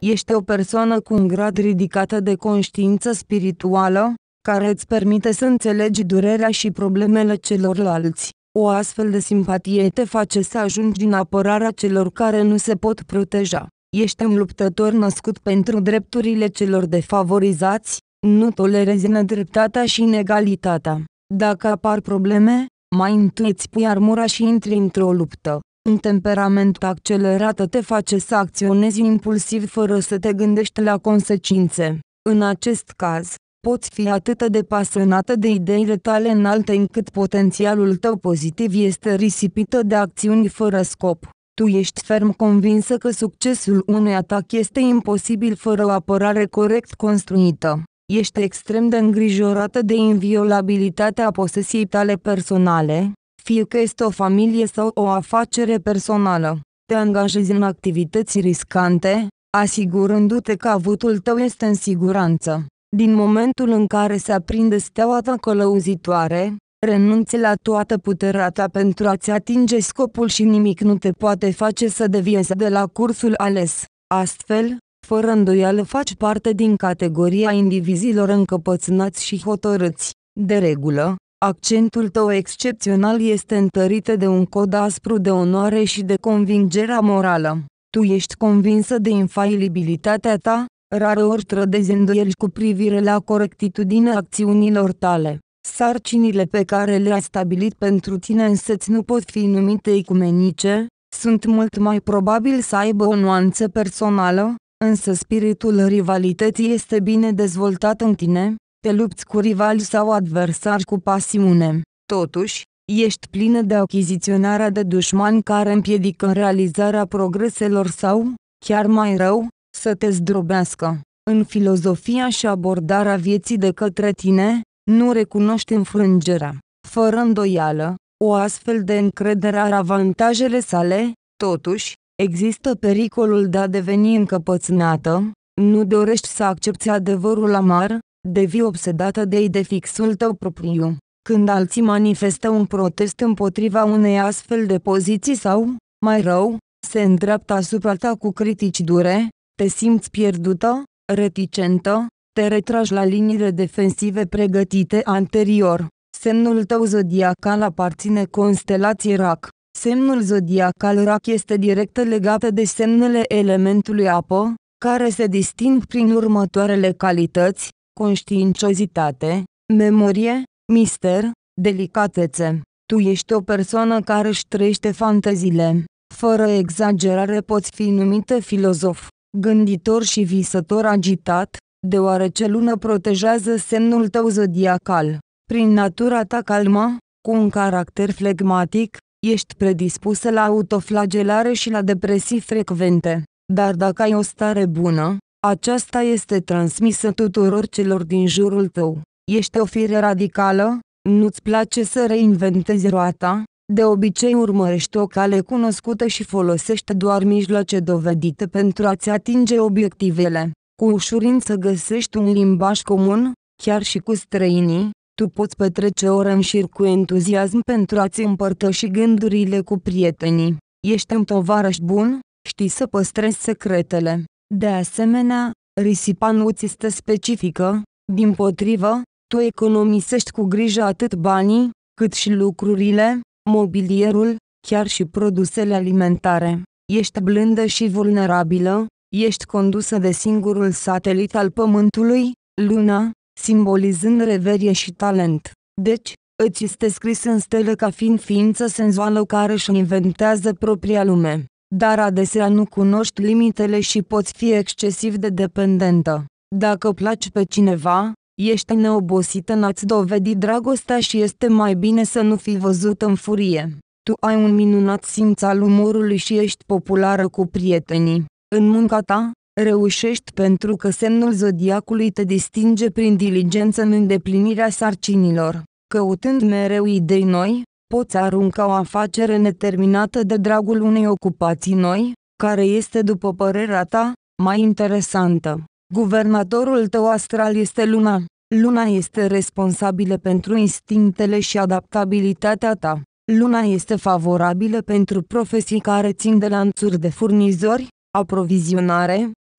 Ești o persoană cu un grad ridicat de conștiință spirituală, care îți permite să înțelegi durerea și problemele celorlalți. O astfel de simpatie te face să ajungi în apărarea celor care nu se pot proteja. Ești un luptător născut pentru drepturile celor defavorizați, nu tolerezi nedreptatea și inegalitatea. Dacă apar probleme, mai întâi îți pui armura și intri într-o luptă. Un temperament accelerat te face să acționezi impulsiv fără să te gândești la consecințe. În acest caz, poți fi atât de pasionată de ideile tale înalte încât potențialul tău pozitiv este risipită de acțiuni fără scop. Tu ești ferm convinsă că succesul unui atac este imposibil fără o apărare corect construită. Ești extrem de îngrijorată de inviolabilitatea posesiei tale personale, fie că este o familie sau o afacere personală. Te angajezi în activități riscante, asigurându-te că avutul tău este în siguranță. Din momentul în care se aprinde steaua ta călăuzitoare, renunți la toată puterea ta pentru a-ți atinge scopul și nimic nu te poate face să deviezi de la cursul ales. Astfel, fără îndoială faci parte din categoria indivizilor încăpățânați și hotărâți. De regulă, accentul tău excepțional este întărit de un cod aspru de onoare și de convingerea morală. Tu ești convinsă de infailibilitatea ta, rareori trădezi îndoieli cu privire la corectitudinea acțiunilor tale. Sarcinile pe care le-ai stabilit pentru tine însăți nu pot fi numite ecumenice, sunt mult mai probabil să aibă o nuanță personală, însă spiritul rivalității este bine dezvoltat în tine, te lupți cu rivali sau adversari cu pasiune. Totuși, ești plină de achiziționarea de dușmani care împiedică realizarea progreselor sau, chiar mai rău, să te zdrobească. În filozofia și abordarea vieții de către tine, nu recunoști înfrângerea. Fără îndoială, o astfel de încredere are avantajele sale, totuși, există pericolul de a deveni încăpățânată, nu dorești să accepti adevărul amar, devii obsedată de idefixul tău propriu. Când alții manifestă un protest împotriva unei astfel de poziții sau, mai rău, se îndreaptă asupra ta cu critici dure, te simți pierdută, reticentă, te retragi la liniile defensive pregătite anterior. Semnul tău zodiacal aparține constelației Rac. Semnul zodiacal Rac este direct legat de semnele elementului apă, care se disting prin următoarele calități: conștiinciozitate, memorie, mister, delicatețe. Tu ești o persoană care își trăiește fanteziile. Fără exagerare poți fi numită filozof, gânditor și visător agitat, deoarece Luna protejează semnul tău zodiacal. Prin natura ta calmă, cu un caracter flegmatic, ești predispusă la autoflagelare și la depresii frecvente. Dar dacă ai o stare bună, aceasta este transmisă tuturor celor din jurul tău. Ești o fire radicală, nu-ți place să reinventezi roata, de obicei urmărești o cale cunoscută și folosești doar mijloace dovedite pentru a-ți atinge obiectivele. Cu ușurință găsești un limbaj comun, chiar și cu străinii. Tu poți petrece ore în șir cu entuziasm pentru a-ți împărtăși gândurile cu prietenii. Ești un tovarăș bun, știi să păstrezi secretele. De asemenea, risipa nu ți este specifică, dimpotrivă, tu economisești cu grijă atât banii, cât și lucrurile, mobilierul, chiar și produsele alimentare. Ești blândă și vulnerabilă, ești condusă de singurul satelit al Pământului, Luna, simbolizând reverie și talent. Deci, îți este scris în stele ca fiind ființă senzuală care își inventează propria lume. Dar adesea nu cunoști limitele și poți fi excesiv de dependentă. Dacă placi pe cineva, ești neobosită în a-ți dovedi dragostea și este mai bine să nu fii văzut în furie. Tu ai un minunat simț al umorului și ești populară cu prietenii. În munca ta, reușești pentru că semnul zodiacului te distinge prin diligență în îndeplinirea sarcinilor. Căutând mereu idei noi, poți arunca o afacere neterminată de dragul unei ocupații noi, care este, după părerea ta, mai interesantă. Guvernatorul tău astral este Luna. Luna este responsabilă pentru instinctele și adaptabilitatea ta. Luna este favorabilă pentru profesii care țin de lanțuri de furnizori, aprovizionare,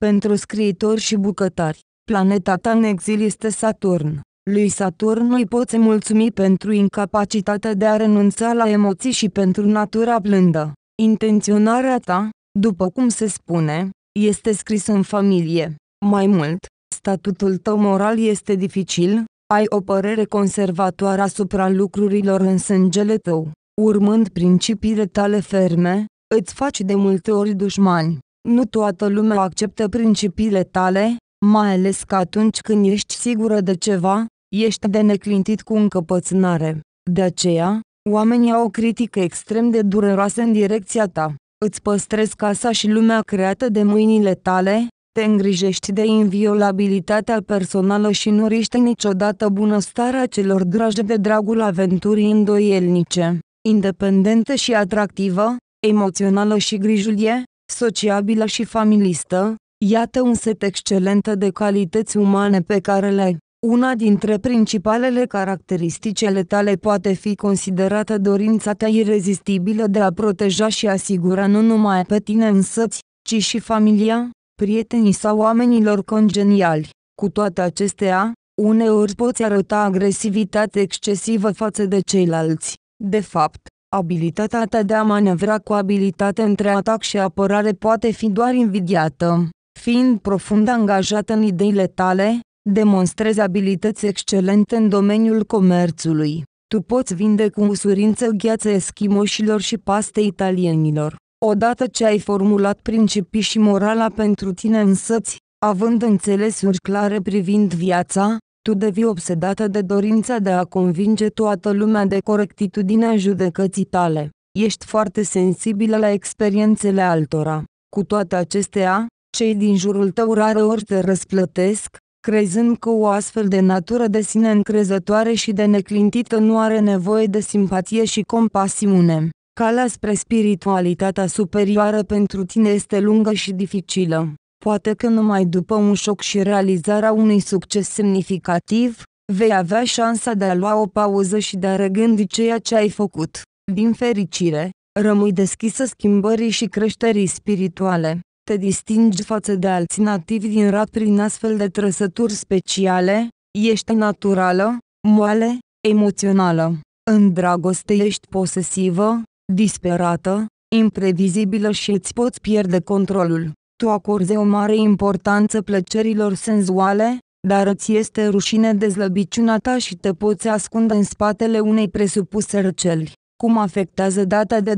Pentru scriitori și bucătari, planeta ta în exil este Saturn. Lui Saturn îi poți mulțumi pentru incapacitatea de a renunța la emoții și pentru natura blândă. Intenționarea ta, după cum se spune, este scrisă în familie. Mai mult, statutul tău moral este dificil, ai o părere conservatoare asupra lucrurilor în sângele tău. Urmând principiile tale ferme, îți faci de multe ori dușmani. Nu toată lumea acceptă principiile tale, mai ales că atunci când ești sigură de ceva, ești de neclintit cu încăpățânare. De aceea, oamenii au o critică extrem de dureroasă în direcția ta. Îți păstrezi casa și lumea creată de mâinile tale, te îngrijești de inviolabilitatea personală și nu riști niciodată bunăstarea celor dragi de dragul aventurii îndoielnice. Independentă și atractivă, emoțională și grijulie, sociabilă și familistă, iată un set excelent de calități umane pe care le ai. Una dintre principalele caracteristici ale tale poate fi considerată dorința ta irezistibilă de a proteja și asigura nu numai pe tine însăți, ci și familia, prietenii sau oamenilor congeniali. Cu toate acestea, uneori poți arăta agresivitate excesivă față de ceilalți. De fapt, abilitatea ta de a manevra cu abilitate între atac și apărare poate fi doar invidiată. Fiind profund angajată în ideile tale, demonstrezi abilități excelente în domeniul comerțului. Tu poți vinde cu ușurință gheață eschimoșilor și paste italienilor. Odată ce ai formulat principii și morala pentru tine însăți, având înțelesuri clare privind viața, tu devii obsedată de dorința de a convinge toată lumea de corectitudinea judecății tale. Ești foarte sensibilă la experiențele altora. Cu toate acestea, cei din jurul tău rareori te răsplătesc, crezând că o astfel de natură de sine încrezătoare și de neclintită nu are nevoie de simpatie și compasiune. Calea spre spiritualitatea superioară pentru tine este lungă și dificilă. Poate că numai după un șoc și realizarea unui succes semnificativ, vei avea șansa de a lua o pauză și de a regândi ceea ce ai făcut. Din fericire, rămâi deschisă schimbării și creșterii spirituale. Te distingi față de alții nativi din rat prin astfel de trăsături speciale, ești naturală, moale, emoțională. În dragoste ești posesivă, disperată, imprevizibilă și îți poți pierde controlul. Tu acorzi o mare importanță plăcerilor senzuale, dar îți este rușine de slăbiciunea ta și te poți ascunde în spatele unei presupuse răceli. Cum afectează data de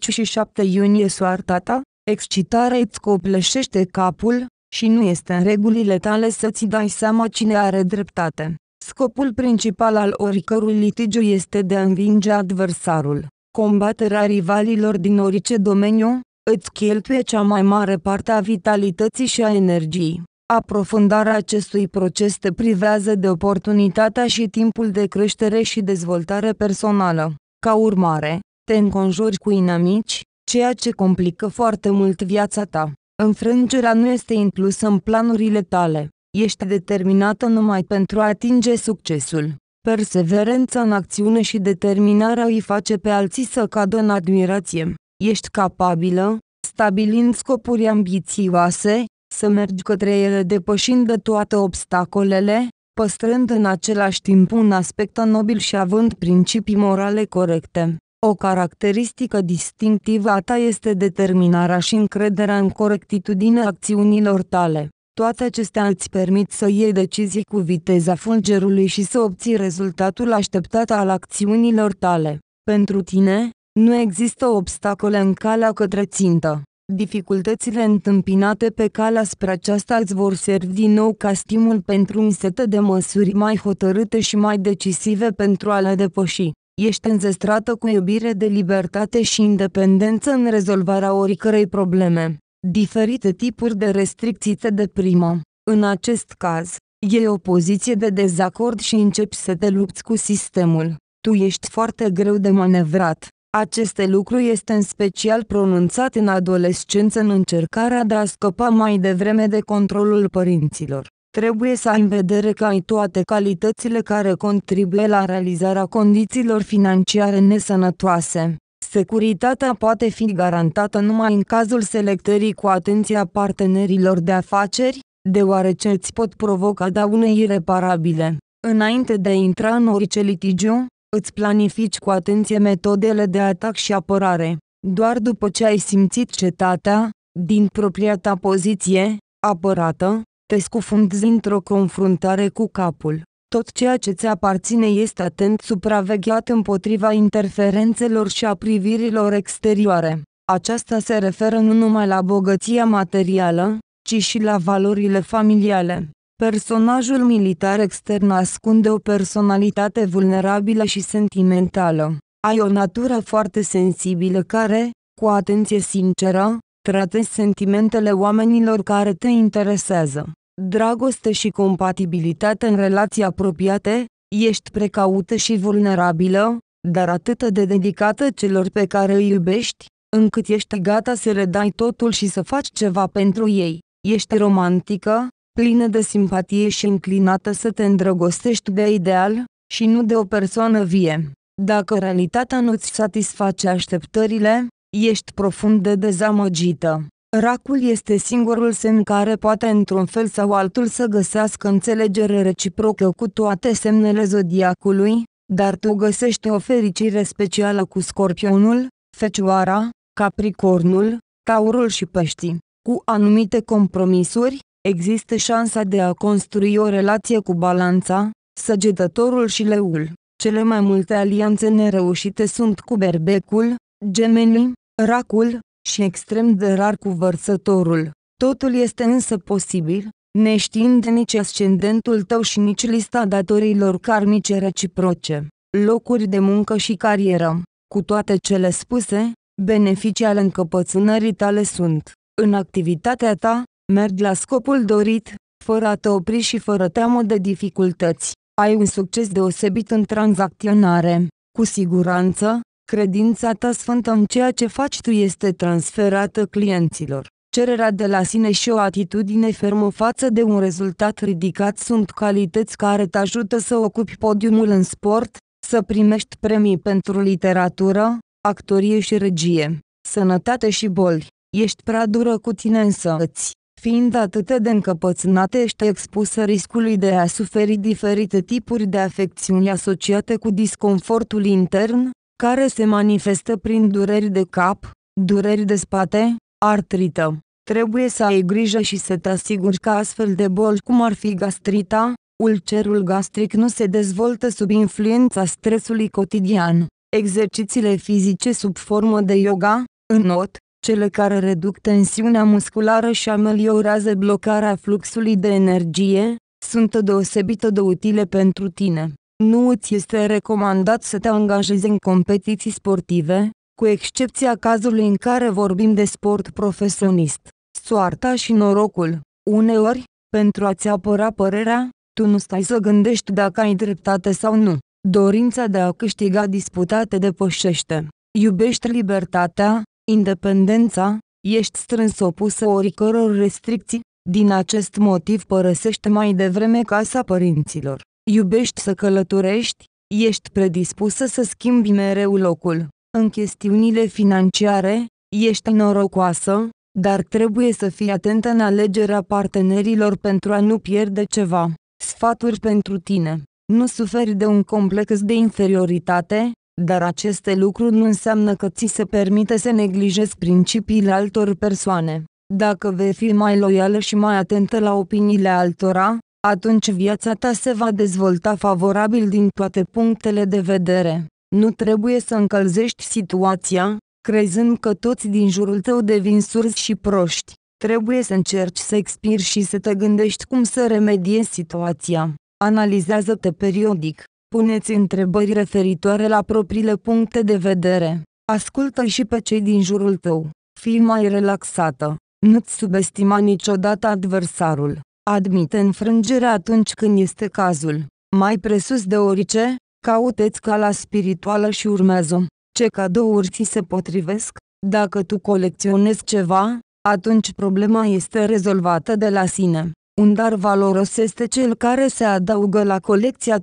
27 iunie soarta ta? Excitarea îți copleșește capul, și nu este în regulile tale să-ți dai seama cine are dreptate. Scopul principal al oricărui litigiu este de a învinge adversarul. Combaterea rivalilor din orice domeniu îți cheltuie cea mai mare parte a vitalității și a energiei. Aprofundarea acestui proces te privează de oportunitatea și timpul de creștere și dezvoltare personală. Ca urmare, te înconjuri cu inamici, ceea ce complică foarte mult viața ta. Înfrângerea nu este inclusă în planurile tale. Ești determinată numai pentru a atinge succesul. Perseverența în acțiune și determinarea îi face pe alții să cadă în admirație. Ești capabilă, stabilind scopuri ambițioase, să mergi către ele depășind toate obstacolele, păstrând în același timp un aspect nobil și având principii morale corecte. O caracteristică distinctivă a ta este determinarea și încrederea în corectitudinea acțiunilor tale. Toate acestea îți permit să iei decizii cu viteza fulgerului și să obții rezultatul așteptat al acțiunilor tale. Pentru tine, nu există obstacole în calea către țintă. Dificultățile întâmpinate pe calea spre aceasta îți vor servi din nou ca stimul pentru un set de măsuri mai hotărâte și mai decisive pentru a le depăși. Ești înzestrată cu iubire de libertate și independență în rezolvarea oricărei probleme. Diferite tipuri de restricții te deprimă. În acest caz, iei o poziție de dezacord și începi să te lupți cu sistemul. Tu ești foarte greu de manevrat. Acest lucru este în special pronunțat în adolescență în încercarea de a scăpa mai devreme de controlul părinților. Trebuie să ai în vedere că ai toate calitățile care contribuie la realizarea condițiilor financiare nesănătoase. Securitatea poate fi garantată numai în cazul selectării cu atenție a partenerilor de afaceri, deoarece îți pot provoca daune ireparabile. Înainte de a intra în orice litigiu, îți planifici cu atenție metodele de atac și apărare. Doar după ce ai simțit cetatea, din propria ta poziție, apărată, te scufunzi într-o confruntare cu capul. Tot ceea ce ți aparține este atent supravegheat împotriva interferențelor și a privirilor exterioare. Aceasta se referă nu numai la bogăția materială, ci și la valorile familiale. Personajul militar extern ascunde o personalitate vulnerabilă și sentimentală. Ai o natură foarte sensibilă care, cu atenție sinceră, tratezi sentimentele oamenilor care te interesează. Dragoste și compatibilitate în relații apropiate, ești precaută și vulnerabilă, dar atât de dedicată celor pe care îi iubești, încât ești gata să le dai totul și să faci ceva pentru ei. Ești romantică, plină de simpatie și înclinată să te îndrăgostești de ideal, și nu de o persoană vie. Dacă realitatea nu-ți satisface așteptările, ești profund de dezamăgită. Racul este singurul semn care poate într-un fel sau altul să găsească înțelegere reciprocă cu toate semnele zodiacului, dar tu găsești o fericire specială cu Scorpionul, Fecioara, Capricornul, Taurul și Peștii. Cu anumite compromisuri, există șansa de a construi o relație cu Balanța, Săgetătorul și Leul. Cele mai multe alianțe nereușite sunt cu Berbecul, Gemenii, Racul, și extrem de rar cu Vărsătorul. Totul este însă posibil, neștiind nici ascendentul tău și nici lista datoriilor karmice reciproce, locuri de muncă și carieră. Cu toate cele spuse, beneficii ale încăpățânării tale sunt: în activitatea ta, mergi la scopul dorit, fără a te opri și fără teamă de dificultăți. Ai un succes deosebit în tranzacționare. Cu siguranță, credința ta sfântă în ceea ce faci tu este transferată clienților. Cererea de la sine și o atitudine fermă față de un rezultat ridicat sunt calități care te ajută să ocupi podiumul în sport, să primești premii pentru literatură, actorie și regie. Sănătate și boli. Ești prea dură cu tine însăți. Fiind atât de încăpățânată, ești expusă riscului de a suferi diferite tipuri de afecțiuni asociate cu disconfortul intern, care se manifestă prin dureri de cap, dureri de spate, artrită. Trebuie să ai grijă și să te asiguri că astfel de boli cum ar fi gastrita, ulcerul gastric nu se dezvoltă sub influența stresului cotidian. Exercițiile fizice sub formă de yoga, înot, cele care reduc tensiunea musculară și ameliorează blocarea fluxului de energie, sunt deosebit de utile pentru tine. Nu îți este recomandat să te angajezi în competiții sportive, cu excepția cazului în care vorbim de sport profesionist. Soarta și norocul. Uneori, pentru a-ți apăra părerea, tu nu stai să gândești dacă ai dreptate sau nu. Dorința de a câștiga disputa te depășește. Iubești libertatea, independența, ești strâns opusă oricăror restricții, din acest motiv părăsești mai devreme casa părinților. Iubești să călătorești, ești predispusă să schimbi mereu locul. În chestiunile financiare, ești norocoasă, dar trebuie să fii atentă în alegerea partenerilor pentru a nu pierde ceva. Sfaturi pentru tine. Nu suferi de un complex de inferioritate, dar aceste lucruri nu înseamnă că ți se permite să neglijezi principiile altor persoane. Dacă vei fi mai loială și mai atentă la opiniile altora, atunci viața ta se va dezvolta favorabil din toate punctele de vedere. Nu trebuie să încălzești situația, crezând că toți din jurul tău devin surzi și proști. Trebuie să încerci să expiri și să te gândești cum să remediezi situația. Analizează-te periodic. Pune-ți întrebări referitoare la propriile puncte de vedere. Ascultă și pe cei din jurul tău. Fii mai relaxată. Nu-ți subestima niciodată adversarul. Admite înfrângerea atunci când este cazul. Mai presus de orice, caută-ți cala spirituală și urmează. Ce cadouri ți se potrivesc? Dacă tu colecționezi ceva, atunci problema este rezolvată de la sine. Un dar valoros este cel care se adaugă la colecția ta.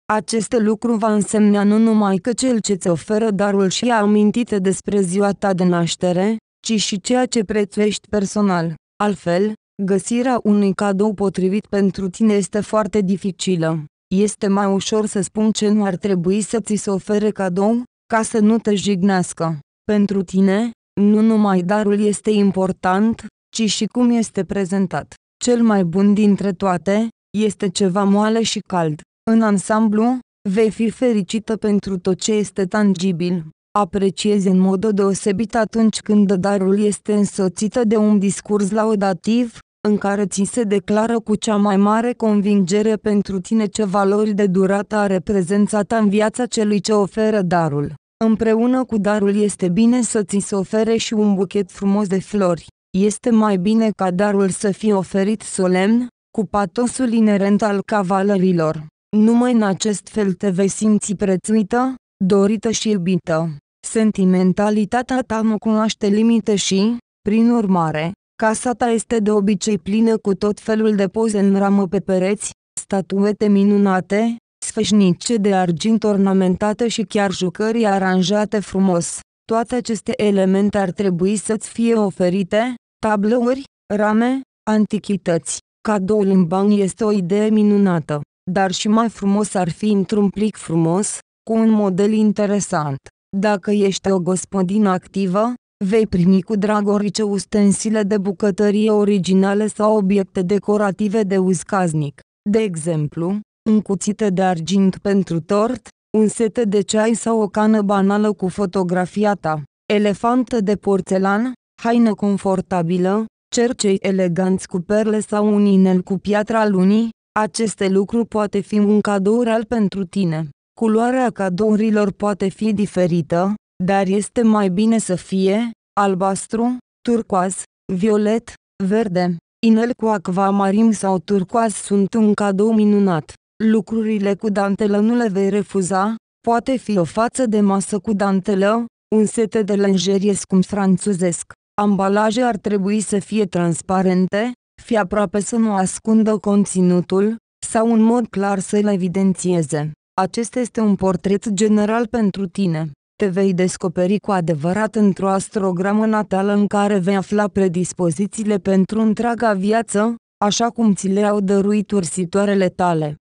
Acest lucru va însemna nu numai că cel ce ți oferă darul și-a amintit despre ziua ta de naștere, ci și ceea ce prețuiești personal. Altfel, găsirea unui cadou potrivit pentru tine este foarte dificilă. Este mai ușor să spun ce nu ar trebui să ți se ofere cadou, ca să nu te jignească. Pentru tine, nu numai darul este important, ci și cum este prezentat. Cel mai bun dintre toate, este ceva moale și cald. În ansamblu, vei fi fericită pentru tot ce este tangibil. Apreciezi în mod deosebit atunci când darul este însoțită de un discurs laudativ, în care ți se declară cu cea mai mare convingere pentru tine ce valori de durată are prezența ta în viața celui ce oferă darul. Împreună cu darul este bine să ți se ofere și un buchet frumos de flori. Este mai bine ca darul să fie oferit solemn, cu patosul inerent al cavalerilor. Numai în acest fel te vei simți prețuită, dorită și iubită. Sentimentalitatea ta nu cunoaște limite și, prin urmare, casa ta este de obicei plină cu tot felul de poze în ramă pe pereți, statuete minunate, sfeșnice de argint ornamentate și chiar jucării aranjate frumos. Toate aceste elemente ar trebui să-ți fie oferite, tablouri, rame, antichități. Cadoul în bani este o idee minunată, dar și mai frumos ar fi într-un plic frumos, cu un model interesant. Dacă ești o gospodină activă, vei primi cu drag orice ustensile de bucătărie originale sau obiecte decorative de uz casnic. De exemplu, un cuțit de argint pentru tort, un set de ceai sau o cană banală cu fotografia ta, elefant de porțelan, haină confortabilă, cercei eleganți cu perle sau un inel cu piatra lunii. Aceste lucruri poate fi un cadou real pentru tine. Culoarea cadourilor poate fi diferită, dar este mai bine să fie albastru, turcoaz, violet, verde. Inel cu acvamarim sau turcoaz sunt un cadou minunat. Lucrurile cu dantelă nu le vei refuza, poate fi o față de masă cu dantelă, un set de lenjerie scump franțuzesc. Ambalaje ar trebui să fie transparente, fie aproape să nu ascundă conținutul, sau în mod clar să-l evidențieze. Acesta este un portret general pentru tine. Te vei descoperi cu adevărat într-o astrogramă natală în care vei afla predispozițiile pentru întreaga viață, așa cum ți le-au dăruit ursitoarele tale.